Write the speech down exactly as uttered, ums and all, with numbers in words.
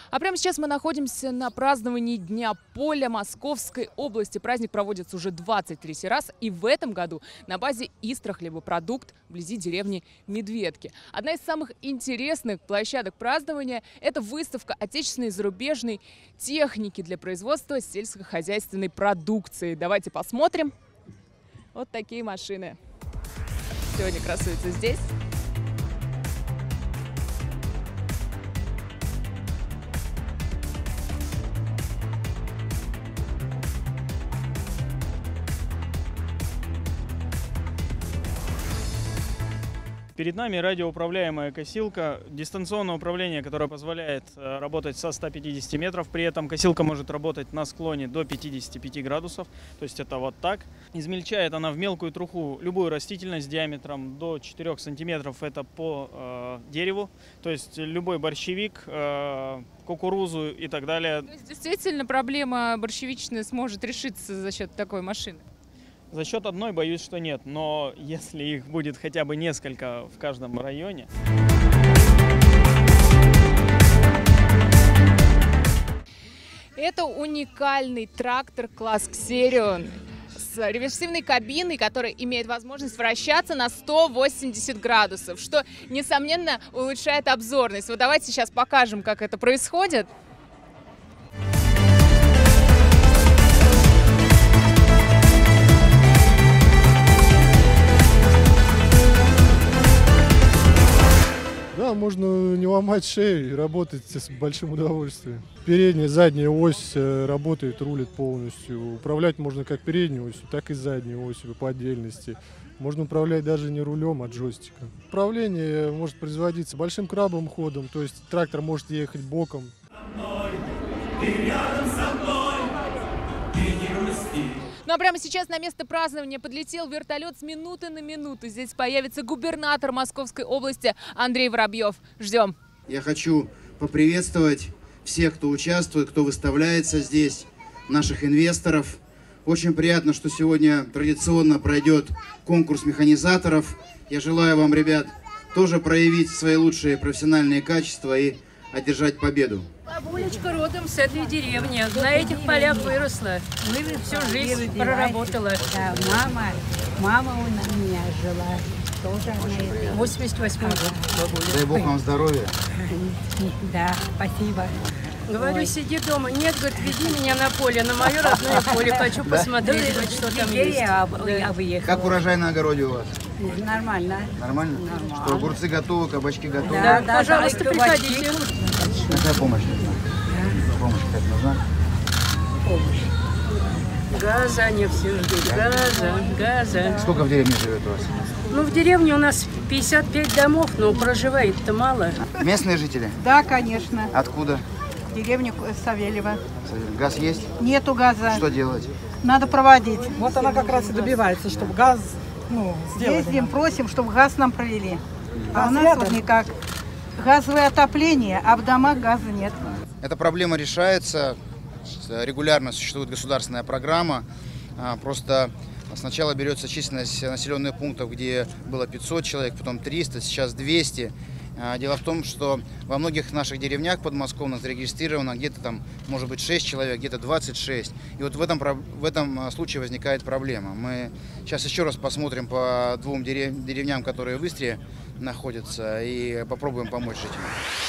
А прямо сейчас мы находимся на праздновании Дня поля Московской области. Праздник проводится уже двадцать третий раз, и в этом году на базе Истра хлебопродукт вблизи деревни Медведки. Одна из самых интересных площадок празднования – это выставка отечественной и зарубежной техники для производства сельскохозяйственной продукции. Давайте посмотрим. Вот такие машины сегодня красуются здесь. Перед нами радиоуправляемая косилка, дистанционное управление, которое позволяет работать со ста пятидесяти метров. При этом косилка может работать на склоне до пятидесяти пяти градусов, то есть это вот так. Измельчает она в мелкую труху любую растительность диаметром до четырёх сантиметров, это по э, дереву, то есть любой борщевик, э, кукурузу и так далее. То есть действительно проблема борщевичная сможет решиться за счет такой машины? За счет одной боюсь, что нет, но если их будет хотя бы несколько в каждом районе. Это уникальный трактор класс Ксерион с реверсивной кабиной, которая имеет возможность вращаться на сто восемьдесят градусов, что, несомненно, улучшает обзорность. Вот давайте сейчас покажем, как это происходит. Да, можно не ломать шею и работать с большим удовольствием. Передняя, задняя ось работает, рулит полностью. Управлять можно как передней осью, так и задней осью по отдельности. Можно управлять даже не рулем, а джойстиком. Управление может производиться большим крабовым ходом, то есть трактор может ехать боком. Ну а прямо сейчас на место празднования подлетел вертолет с минуты на минуту. Здесь появится губернатор Московской области Андрей Воробьев. Ждем. Я хочу поприветствовать всех, кто участвует, кто выставляется здесь, наших инвесторов. Очень приятно, что сегодня традиционно пройдет конкурс механизаторов. Я желаю вам, ребят, тоже проявить свои лучшие профессиональные качества и одержать победу. Бабулечка родом с этой деревни, на этих полях выросла. Мы всю жизнь проработала. Да, мама, мама у меня жила. Тоже она восемьдесят восьмой год. Дай Бог вам здоровья. Да, спасибо. Говорю, Ой. сиди дома. Нет, говорит, веди меня на поле, на мое родное поле. Хочу посмотреть, говорит, что там есть. Я выехала. Как урожай на огороде у вас? Нормально. Нормально? Нормально. Что, огурцы готовы, кабачки готовы? Да, Да, пожалуйста, да, приходите. Какая помощь нужна? Помощь как нужна? Газа они все ждут. Газа, газа. Сколько в деревне живет у вас? Ну, в деревне у нас пятьдесят пять домов, но проживает-то мало. Местные жители? Да, конечно. Откуда? Деревня Савельева. Газ есть? Нету газа. Что делать? Надо проводить. Вот она как раз и добивается, чтобы газ, ну, сделали. Ездим, просим, чтобы газ нам провели. А Газ у нас рядом? вот никак. Газовое отопление, а в домах газа нет. Эта проблема решается. Регулярно существует государственная программа. Просто сначала берется численность населенных пунктов, где было пятьсот человек, потом триста, сейчас двести. Дело в том, что во многих наших деревнях подмосковных зарегистрировано где-то там, может быть, шесть человек, где-то двадцать шесть. И вот в этом, в этом случае возникает проблема. Мы сейчас еще раз посмотрим по двум дерев, деревням, которые в Истре находятся, и попробуем помочь жителям.